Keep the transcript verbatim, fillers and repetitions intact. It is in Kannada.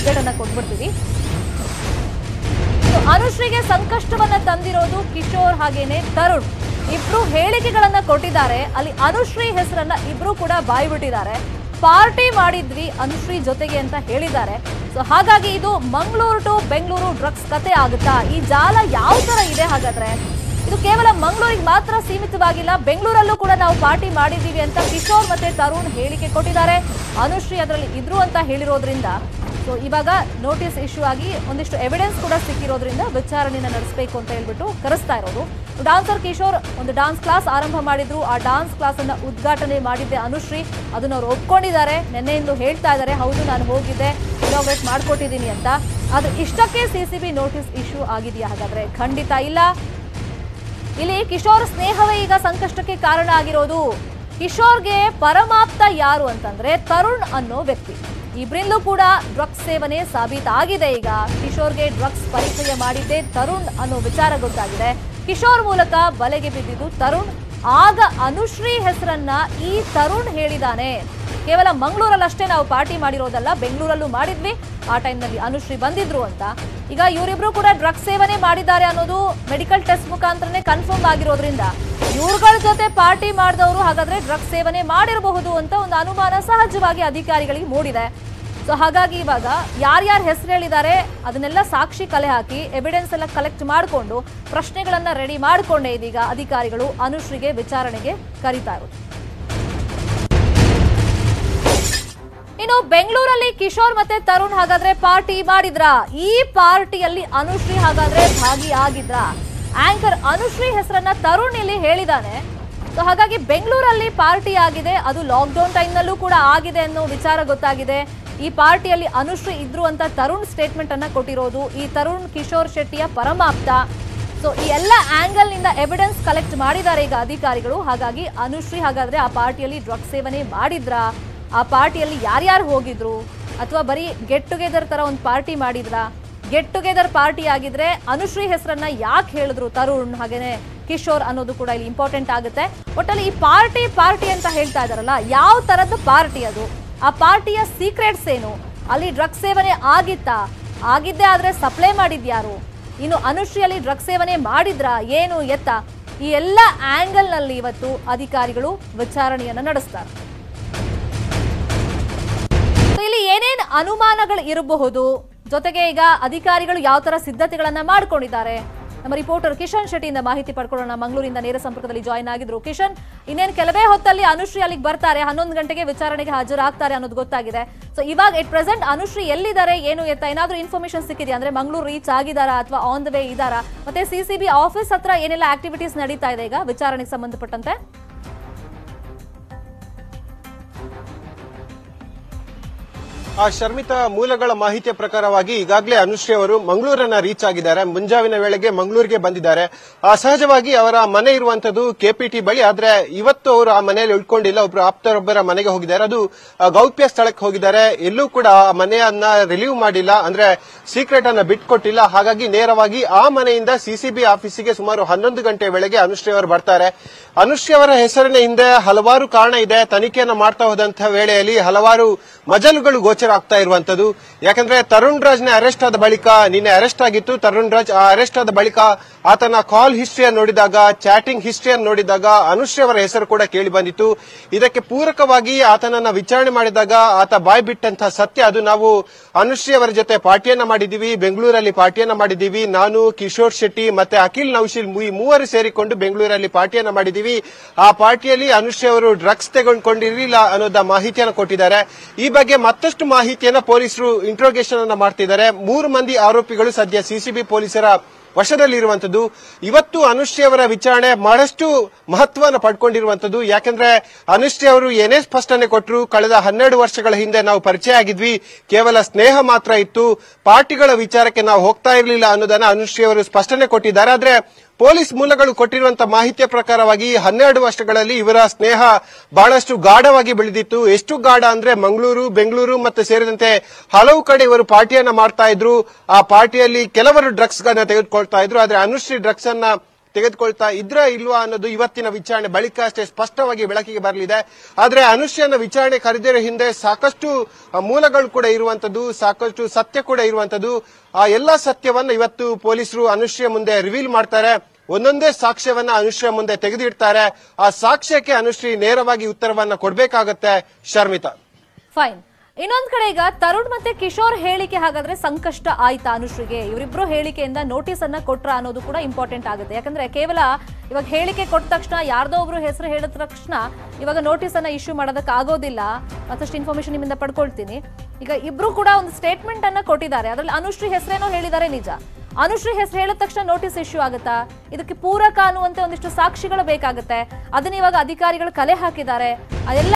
ಅಪ್ಡೇಟ್ ಅನ್ನ ಕೊಟ್ಬಿಡ್ತೀವಿ. ಅನುಶ್ರೀಗೆ ಸಂಕಷ್ಟವನ್ನ ತಂದಿರೋದು ಕಿಶೋರ್ ಹಾಗೇನೆ ತರುಣ್ ಇಬ್ರು ಹೇಳಿಕೆಗಳನ್ನ ಕೊಟ್ಟಿದ್ದಾರೆ. ಅಲ್ಲಿ ಅನುಶ್ರೀ ಹೆಸರನ್ನ ಇಬ್ರು ಕೂಡ ಬಾಯ್ಬಿಟ್ಟಿದ್ದಾರೆ. ಪಾರ್ಟಿ ಮಾಡಿದ್ವಿ ಅನುಶ್ರೀ ಜೊತೆಗೆ ಅಂತ ಹೇಳಿದ್ದಾರೆ. ಸೊ ಹಾಗಾಗಿ ಇದು ಮಂಗಳೂರು ಟು ಬೆಂಗಳೂರು ಡ್ರಗ್ಸ್ ಕತೆ ಆಗುತ್ತಾ? ಈ ಜಾಲ ಯಾವ ತರ ಇದೆ? ಹಾಗಾದ್ರೆ ಇದು ಕೇವಲ ಮಂಗಳೂರಿಗೆ ಮಾತ್ರ ಸೀಮಿತವಾಗಿಲ್ಲ, ಬೆಂಗಳೂರಲ್ಲೂ ಕೂಡ ನಾವು ಪಾರ್ಟಿ ಮಾಡಿದ್ದೀವಿ ಅಂತ ಕಿಶೋರ್ ಮತ್ತೆ ತರುಣ್ ಹೇಳಿಕೆ ಕೊಟ್ಟಿದ್ದಾರೆ. ಅನುಶ್ರೀ ಅದರಲ್ಲಿ ಇದ್ರು ಅಂತ ಹೇಳಿರೋದ್ರಿಂದ ಸೊ ಇವಾಗ ನೋಟಿಸ್ ಇಶ್ಯೂ ಆಗಿ ಒಂದಿಷ್ಟು ಎವಿಡೆನ್ಸ್ ಕೂಡ ಸಿಕ್ಕಿರೋದ್ರಿಂದ ವಿಚಾರಣೆಯನ್ನು ನಡೆಸಬೇಕು ಅಂತ ಹೇಳ್ಬಿಟ್ಟು ಕರೆಸ್ತಾ ಇರೋದು. ಡಾನ್ಸರ್ ಕಿಶೋರ್ ಒಂದು ಡಾನ್ಸ್ ಕ್ಲಾಸ್ ಆರಂಭ ಮಾಡಿದ್ರು. ಆ ಡಾನ್ಸ್ ಕ್ಲಾಸ್ ಅನ್ನ ಉದ್ಘಾಟನೆ ಮಾಡಿದ್ದೆ ಅನುಶ್ರೀ. ಅದನ್ನ ಅವ್ರು ಒಪ್ಕೊಂಡಿದ್ದಾರೆ. ನಿನ್ನೆಯಿಂದ ಹೇಳ್ತಾ ಇದ್ದಾರೆ, ಹೌದು ನಾನು ಹೋಗಿದ್ದೆ, ಇನಾಗ್ರೇಟ್ ಮಾಡ್ಕೊಟ್ಟಿದ್ದೀನಿ ಅಂತ. ಅದು ಇಷ್ಟಕ್ಕೆ ಸಿಸಿಬಿ ನೋಟಿಸ್ ಇಶ್ಯೂ ಆಗಿದೆಯಾ? ಹಾಗಾದ್ರೆ ಖಂಡಿತ ಇಲ್ಲ. ಇಲ್ಲಿ ಕಿಶೋರ್ ಸ್ನೇಹವೇ ಈಗ ಸಂಕಷ್ಟಕ್ಕೆ ಕಾರಣ ಆಗಿರೋದು. ಕಿಶೋರ್ಗೆ ಪರಮಾಪ್ತ ಯಾರು ಅಂತಂದ್ರೆ ತರುಣ್ ಅನ್ನೋ ವ್ಯಕ್ತಿ. ಇಬ್ರಿಂದಲೂ ಕೂಡ ಡ್ರಗ್ಸ್ ಸೇವನೆ ಸಾಬೀತಾಗಿದೆ. ಈಗ ಕಿಶೋರ್ಗೆ ಡ್ರಗ್ಸ್ ಪರಿಚಯ ಮಾಡಿದ್ದೆ ತರುಣ್ ಅನ್ನೋ ವಿಚಾರ ಗೊತ್ತಾಗಿದೆ. ಕಿಶೋರ್ ಮೂಲಕ ಬಲೆಗೆ ಬಿದ್ದಿದ್ದು ತರುಣ್. ಆಗ ಅನುಶ್ರೀ ಹೆಸರನ್ನ ಈ ತರುಣ್ ಹೇಳಿದಾನೆ. ಕೇವಲ ಮಂಗಳೂರಲ್ಲಷ್ಟೇ ನಾವು ಪಾರ್ಟಿ ಮಾಡಿರೋದಲ್ಲ, ಬೆಂಗಳೂರಲ್ಲೂ ಮಾಡಿದ್ವಿ, ಆ ಟೈಮ್ನಲ್ಲಿ ಅನುಶ್ರೀ ಬಂದಿದ್ರು ಅಂತ. ಈಗ ಇವರಿಬ್ರು ಕೂಡ ಡ್ರಗ್ಸ್ ಸೇವನೆ ಮಾಡಿದ್ದಾರೆ ಅನ್ನೋದು ಮೆಡಿಕಲ್ ಟೆಸ್ಟ್ ಮುಖಾಂತರನೇ ಕನ್ಫರ್ಮ್ ಆಗಿರೋದ್ರಿಂದ ಇವ್ರಗಳ ಜೊತೆ ಪಾರ್ಟಿ ಮಾಡಿದವರು ಹಾಗಾದ್ರೆ ಡ್ರಗ್ಸ್ ಸೇವನೆ ಮಾಡಿರಬಹುದು ಅಂತ ಒಂದು ಅನುಮಾನ ಸಹಜವಾಗಿ ಅಧಿಕಾರಿಗಳಿಗೆ ಮೂಡಿದೆ. ಸೊ ಹಾಗಾಗಿ ಇವಾಗ ಯಾರ್ಯಾರ ಹೆಸರು ಹೇಳಿದ್ದಾರೆ ಅದನ್ನೆಲ್ಲ ಸಾಕ್ಷಿ ಕಲೆ ಹಾಕಿ ಎವಿಡೆನ್ಸ್ ಎಲ್ಲ ಕಲೆಕ್ಟ್ ಮಾಡಿಕೊಂಡು ಪ್ರಶ್ನೆಗಳನ್ನ ರೆಡಿ ಮಾಡಿಕೊಂಡೇ ಇದೀಗ ಅಧಿಕಾರಿಗಳು ಅನುಶ್ರೀಗೆ ವಿಚಾರಣೆಗೆ ಕರೀತಾ ಇರೋದು. ಇನ್ನು ಬೆಂಗಳೂರಲ್ಲಿ ಕಿಶೋರ್ ಮತ್ತೆ ತರುಣ್ ಹಾಗಾದ್ರೆ ಪಾರ್ಟಿ ಮಾಡಿದ್ರ? ಈ ಪಾರ್ಟಿಯಲ್ಲಿ ಅನುಶ್ರೀ ಹಾಗಾದ್ರೆ ಭಾಗಿಯಾಗಿದ್ರ? ಆಂಕರ್ ಅನುಶ್ರೀ ಹೆಸರನ್ನ ತರುಣ್ ಇಲ್ಲಿ ಹೇಳಿದಾನೆ. ಸೊ ಹಾಗಾಗಿ ಬೆಂಗಳೂರಲ್ಲಿ ಪಾರ್ಟಿ ಆಗಿದೆ, ಅದು ಲಾಕ್ಡೌನ್ ಟೈಮ್ನಲ್ಲೂ ಕೂಡ ಆಗಿದೆ ಅನ್ನೋ ವಿಚಾರ ಗೊತ್ತಾಗಿದೆ. ಈ ಪಾರ್ಟಿಯಲ್ಲಿ ಅನುಶ್ರೀ ಇದ್ರು ಅಂತ ತರುಣ್ ಸ್ಟೇಟ್ಮೆಂಟ್ ಅನ್ನ ಕೊಟ್ಟಿರೋದು. ಈ ತರುಣ್ ಕಿಶೋರ್ ಶೆಟ್ಟಿಯ ಪರಮಾಪ್ತ. ಸೊ ಈ ಎಲ್ಲ ಆಂಗಲ್ ನಿಂದ ಎವಿಡೆನ್ಸ್ ಕಲೆಕ್ಟ್ ಮಾಡಿದ್ದಾರೆ ಈಗ ಅಧಿಕಾರಿಗಳು. ಹಾಗಾಗಿ ಅನುಶ್ರೀ ಹಾಗಾದ್ರೆ ಆ ಪಾರ್ಟಿಯಲ್ಲಿ ಡ್ರಗ್ಸ್ ಸೇವನೆ ಮಾಡಿದ್ರ? ಆ ಪಾರ್ಟಿಯಲ್ಲಿ ಯಾರ್ಯಾರು ಹೋಗಿದ್ರು? ಅಥವಾ ಬರೀ ಗೆಟ್ ಟುಗೆದರ್ ತರ ಒಂದು ಪಾರ್ಟಿ ಮಾಡಿದ್ರ? ಗೆಟ್ ಟುಗೆದರ್ ಪಾರ್ಟಿ ಆಗಿದ್ರೆ ಅನುಶ್ರೀ ಹೆಸರನ್ನ ಯಾಕೆ ಹೇಳಿದ್ರು ತರುಣ್ ಹಾಗೇನೆ ಕಿಶೋರ್ ಅನ್ನೋದು ಕೂಡ ಇಲ್ಲಿ ಇಂಪಾರ್ಟೆಂಟ್ ಆಗುತ್ತೆ. ಒಟ್ಟಲ್ಲಿ ಈ ಪಾರ್ಟಿ ಪಾರ್ಟಿ ಅಂತ ಹೇಳ್ತಾ ಇದಾರಲ್ಲ, ಯಾವ ತರದ ಪಾರ್ಟಿ ಅದು? ಆ ಪಾರ್ಟಿಯ ಸೀಕ್ರೆಟ್ಸ್ ಏನು? ಅಲ್ಲಿ ಡ್ರಗ್ಸ್ ಸೇವನೆ ಆಗಿತ್ತಾ? ಆಗಿದ್ದೇ ಆದ್ರೆ ಸಪ್ಲೈ ಮಾಡಿದ್ಯಾರು? ಇನ್ನು ಅನುಶ್ರೀಯಲ್ಲಿ ಡ್ರಗ್ಸ್ ಸೇವನೆ ಮಾಡಿದ್ರ ಏನು ಎತ್ತ? ಈ ಎಲ್ಲ ಆಂಗಲ್ ನಲ್ಲಿ ಇವತ್ತು ಅಧಿಕಾರಿಗಳು ವಿಚಾರಣೆಯನ್ನ ನಡೆಸ್ತಾರೆ. ಇಲ್ಲಿ ಏನೇನ್ ಅನುಮಾನಗಳು ಇರಬಹುದು, ಜೊತೆಗೆ ಈಗ ಅಧಿಕಾರಿಗಳು ಯಾವ ತರ ಸಿದ್ಧತೆಗಳನ್ನ ಮಾಡ್ಕೊಂಡಿದ್ದಾರೆ, ನಮ್ಮ ರಿಪೋರ್ಟರ್ ಕಿಶನ್ ಶೆಟ್ಟಿಯಿಂದ ಮಾಹಿತಿ ಪಡ್ಕೊಳ್ಳೋಣ. ಮಂಗಳೂರಿಂದ ನೇರ ಸಂಪರ್ಕದಲ್ಲಿ ಜಾಯಿನ್ ಆಗಿದ್ರು ಕಿಶನ್. ಇನ್ನೇನು ಕೆಲವೇ ಹೊತ್ತಲ್ಲಿ ಅನುಶ್ರೀ ಅಲ್ಲಿಗೆ ಬರ್ತಾರೆ, ಹನ್ನೊಂದು ಗಂಟೆಗೆ ವಿಚಾರಣೆಗೆ ಹಾಜರಾಗ್ತಾರೆ ಅನ್ನೋದು ಗೊತ್ತಾಗಿದೆ. ಸೊ ಇವಾಗ ಎಟ್ ಪ್ರೆಸೆಂಟ್ ಅನುಶ್ರೀ ಎಲ್ಲಿದ್ದಾರೆ, ಏನು ಎತ್ತ, ಏನಾದ್ರೂ ಇನ್ಫಾರ್ಮೇಶನ್ ಸಿಕ್ಕಿದೆಯಾ? ಅಂದ್ರೆ ಮಂಗಳೂರು ರೀಚ್ ಆಗಿದಾರಾ ಅಥವಾ ಆನ್ ದ ವೇ ಇದಾರಾ? ಮತ್ತೆ ಸಿಸಿಬಿ ಆಫೀಸ್ ಹತ್ರ ಏನೆಲ್ಲ ಆಕ್ಟಿವಿಟೀಸ್ ನಡೀತಾ ಇದೆ ಈಗ ವಿಚಾರಣೆಗೆ ಸಂಬಂಧಪಟ್ಟಂತೆ? ಆ ಶರ್ಮಿತಾ, ಮೂಲಗಳ ಮಾಹಿತಿಯ ಪ್ರಕಾರವಾಗಿ ಈಗಾಗಲೇ ಅನುಶ್ರೀ ಅವರು ಮಂಗಳೂರನ್ನ ರೀಚ್ ಆಗಿದ್ದಾರೆ. ಮುಂಜಾವಿನ ವೇಳೆಗೆ ಮಂಗಳೂರಿಗೆ ಬಂದಿದ್ದಾರೆ. ಸಹಜವಾಗಿ ಅವರ ಮನೆ ಇರುವಂತದ್ದು ಕೆಪಿಟಿ ಬಳಿ. ಆದ್ರೆ ಇವತ್ತು ಅವರು ಆ ಮನೆಯಲ್ಲಿ ಉಳ್ಕೊಂಡಿಲ್ಲ. ಒಬ್ರು ಆಪ್ತರೊಬ್ಬರ ಮನೆಗೆ ಹೋಗಿದ್ದಾರೆ. ಅದು ಗೌಪ್ಯ ಸ್ಥಳಕ್ಕೆ ಹೋಗಿದ್ದಾರೆ. ಎಲ್ಲೂ ಕೂಡ ಆ ಮನೆಯನ್ನ ರಿಲೀವ್ ಮಾಡಿಲ್ಲ, ಅಂದ್ರೆ ಸೀಕ್ರೆಟ್ ಅನ್ನ ಬಿಟ್ಕೊಟ್ಟಿಲ್ಲ. ಹಾಗಾಗಿ ನೇರವಾಗಿ ಆ ಮನೆಯಿಂದ ಸಿಸಿಬಿ ಆಫೀಸಿಗೆ ಸುಮಾರು ಹನ್ನೊಂದು ಗಂಟೆ ವೇಳೆಗೆ ಅನುಶ್ರೀ ಅವರು ಬರ್ತಾರೆ. ಅನುಶ್ರೀ ಅವರ ಹೆಸರಿನ ಹಿಂದೆ ಹಲವಾರು ಕಾರಣ ಇದೆ. ತನಿಖೆಯನ್ನ ಮಾಡ್ತಾ ಹೋದಂತಹ ವೇಳೆಯಲ್ಲಿ ಹಲವಾರು ಮಜಲುಗಳು ಗೋಚರ ಆಗ್ತಾ ಇರುವಂತದ್ದು. ಯಾಕಂದ್ರೆ ತರುಣ್ ರಾಜ್ನ ಅರೆಸ್ಟ್ ಆದ ಬಳಿಕ, ನಿನ್ನೆ ಅರೆಸ್ಟ್ ಆಗಿತ್ತು ತರುಣ್ ರಾಜ್, ಆ ಅರೆಸ್ಟ್ ಆದ ಬಳಿಕ ಆತನ ಕಾಲ್ ಹಿಸ್ಟ್ರಿಯನ್ನು ನೋಡಿದಾಗ, ಚಾಟಿಂಗ್ ಹಿಸ್ಟ್ರಿಯನ್ನು ನೋಡಿದಾಗ ಅನುಶ್ರೀ ಅವರ ಹೆಸರು ಕೂಡ ಕೇಳಿ ಬಂದಿತ್ತು. ಇದಕ್ಕೆ ಪೂರಕವಾಗಿ ಆತನನ್ನ ವಿಚಾರಣೆ ಮಾಡಿದಾಗ ಆತ ಬಾಯ್ ಬಿಟ್ಟಂತಹ ಸತ್ಯ ಅದು, ನಾವು ಅನುಶ್ರೀ ಅವರ ಜೊತೆ ಪಾರ್ಟಿಯನ್ನ ಮಾಡಿದ್ದೀವಿ, ಬೆಂಗಳೂರಲ್ಲಿ ಪಾರ್ಟಿಯನ್ನ ಮಾಡಿದ್ದೀವಿ, ನಾನು, ಕಿಶೋರ್ ಶೆಟ್ಟಿ ಮತ್ತೆ ಅಖಿಲ್ ನೌಶಿಲ್ ಈ ಮೂವರು ಸೇರಿಕೊಂಡು ಬೆಂಗಳೂರಲ್ಲಿ ಪಾರ್ಟಿಯನ್ನ ಮಾಡಿದ್ದೀವಿ. ಆ ಪಾರ್ಟಿಯಲ್ಲಿ ಅನುಶ್ರೀ ಅವರು ಡ್ರಗ್ಸ್ ತೆಗೆದುಕೊಂಡಿರಲಿಲ್ಲ ಅನ್ನೋದ ಮಾಹಿತಿಯನ್ನು ಕೊಟ್ಟಿದ್ದಾರೆ. ಈ ಬಗ್ಗೆ ಮತ್ತಷ್ಟು ಮಾಹಿತಿಯನ್ನ ಪೊಲೀಸರು ಇಂಟ್ರೋಗೇಷನ್ ಅನ್ನ ಮಾಡ್ತಿದ್ದಾರೆ. ಮೂರು ಮಂದಿ ಆರೋಪಿಗಳು ಸದ್ಯ ಸಿಸಿಬಿ ಪೊಲೀಸರ ವಶದಲ್ಲಿರುವಂತದ್ದು. ಇವತ್ತು ಅನುಶ್ರೀ ಅವರ ವಿಚಾರಣೆ ಬಹಳಷ್ಟು ಮಹತ್ವವನ್ನು ಪಡ್ಕೊಂಡಿರುವಂತದ್ದು. ಯಾಕಂದ್ರೆ ಅನುಶ್ರೀ ಅವರು ಏನೇ ಸ್ಪಷ್ಟನೆ ಕೊಟ್ಟರು, ಕಳೆದ ಹನ್ನೆರಡು ವರ್ಷಗಳ ಹಿಂದೆ ನಾವು ಪರಿಚಯ ಆಗಿದ್ವಿ, ಕೇವಲ ಸ್ನೇಹ ಮಾತ್ರ ಇತ್ತು, ಪಾರ್ಟಿಗಳ ವಿಚಾರಕ್ಕೆ ನಾವು ಹೋಗ್ತಾ ಇರಲಿಲ್ಲ ಅನ್ನೋದನ್ನ ಅನುಶ್ರೀ ಅವರು ಸ್ಪಷ್ಟನೆ ಕೊಟ್ಟಿದ್ದಾರೆ. ಆದ್ರೆ ಪೊಲೀಸ್ ಮೂಲಗಳು ಕೊಟ್ಟಿರುವಂತಹ ಮಾಹಿತಿಯ ಪ್ರಕಾರವಾಗಿ ಹನ್ನೆರಡು ವರ್ಷಗಳಲ್ಲಿ ಇವರ ಸ್ನೇಹ ಬಹಳಷ್ಟು ಗಾಢವಾಗಿ ಬೆಳೆದಿತ್ತು. ಎಷ್ಟು ಗಾಢ ಅಂದ್ರೆ ಮಂಗಳೂರು, ಬೆಂಗಳೂರು ಮತ್ತು ಸೇರಿದಂತೆ ಹಲವು ಕಡೆ ಇವರು ಪಾರ್ಟಿಯನ್ನ ಮಾಡ್ತಾ ಇದ್ರು. ಆ ಪಾರ್ಟಿಯಲ್ಲಿ ಕೆಲವರು ಡ್ರಗ್ಸ್ ಗಳನ್ನ ತೆಗೆದುಕೊಳ್ತಾ ಇದ್ರು. ಆದ್ರೆ ಅನುಶ್ರೀ ಡ್ರಗ್ಸ್ ಅನ್ನ ತೆಗೆದುಕೊಳ್ತಾ ಇದ್ರ ಇಲ್ವಾ ಅನ್ನೋದು ಇವತ್ತಿನ ವಿಚಾರಣೆ ಬಳಿಕ ಅಷ್ಟೇ ಸ್ಪಷ್ಟವಾಗಿ ಬೆಳಕಿಗೆ ಬರಲಿದೆ. ಆದ್ರೆ ಅನುಶ್ರೀಯನ್ನ ವಿಚಾರಣೆ ಕರೆದಿರೋ ಹಿಂದೆ ಸಾಕಷ್ಟು ಮೂಲಗಳು ಕೂಡ ಇರುವಂತದ್ದು, ಸಾಕಷ್ಟು ಸತ್ಯ ಕೂಡ ಇರುವಂತದ್ದು. ಆ ಎಲ್ಲಾ ಸತ್ಯವನ್ನ ಇವತ್ತು ಪೊಲೀಸರು ಅನುಶ್ರೀಯ ಮುಂದೆ ರಿವೀಲ್ ಮಾಡ್ತಾರೆ. ಒಂದೊಂದೇ ಸಾಕ್ಷ್ಯವನ್ನ ಅನುಶ್ರೀಯ ಮುಂದೆ ತೆಗೆದಿಡ್ತಾರೆ. ಆ ಸಾಕ್ಷ್ಯಕ್ಕೆ ಅನುಶ್ರೀ ನೇರವಾಗಿ ಉತ್ತರವನ್ನ ಕೊಡ್ಬೇಕಾಗತ್ತೆ ಶರ್ಮಿತಾ. ಫೈನ್. ಇನ್ನೊಂದ್ ಕಡೆ ಈಗ ತರುಣ್ ಮತ್ತೆ ಕಿಶೋರ್ ಹೇಳಿಕೆ ಹಾಗಾದ್ರೆ ಸಂಕಷ್ಟ ಆಯ್ತಾ ಅನುಶ್ರೀಗೆ? ಇವರಿಬ್ರು ಹೇಳಿಕೆಯಿಂದ ನೋಟಿಸ್ ಅನ್ನ ಕೊಟ್ರ ಅನ್ನೋದು ಕೂಡ ಇಂಪಾರ್ಟೆಂಟ್ ಆಗುತ್ತೆ. ಯಾಕಂದ್ರೆ ಕೇವಲ ಇವಾಗ ಹೇಳಿಕೆ ಕೊಟ್ಟ ತಕ್ಷಣ ಯಾರ್ದೋ ಒಬ್ರು ಹೆಸರು ಹೇಳಿದ ತಕ್ಷಣ ಇವಾಗ ನೋಟಿಸ್ ಅನ್ನ ಇಶ್ಯೂ ಮಾಡೋದಕ್ಕೆ ಆಗೋದಿಲ್ಲ. ಮತ್ತಷ್ಟು ಇನ್ಫಾರ್ಮೇಶನ್ ನಿಮ್ಮಿಂದ ಪಡ್ಕೊಳ್ತೀನಿ. ಈಗ ಇಬ್ರು ಕೂಡ ಒಂದು ಸ್ಟೇಟ್ಮೆಂಟ್ ಅನ್ನ ಕೊಟ್ಟಿದ್ದಾರೆ. ಅದ್ರಲ್ಲಿ ಅನುಶ್ರೀ ಹೆಸರೇನೋ ಹೇಳಿದ್ದಾರೆ ನಿಜ. ಅನುಶ್ರೀ ಹೆಸರು ಹೇಳಿದ ತಕ್ಷಣ ನೋಟಿಸ್ ಇಶ್ಯೂ ಆಗುತ್ತಾ? ಇದಕ್ಕೆ ಪೂರಕ ಅನ್ನುವಂತೆ ಒಂದಿಷ್ಟು ಸಾಕ್ಷಿಗಳು ಬೇಕಾಗುತ್ತೆ. ಅದನ್ನ ಇವಾಗ ಅಧಿಕಾರಿಗಳು ಕಲೆ ಹಾಕಿದ್ದಾರೆ. ಅದೆಲ್ಲ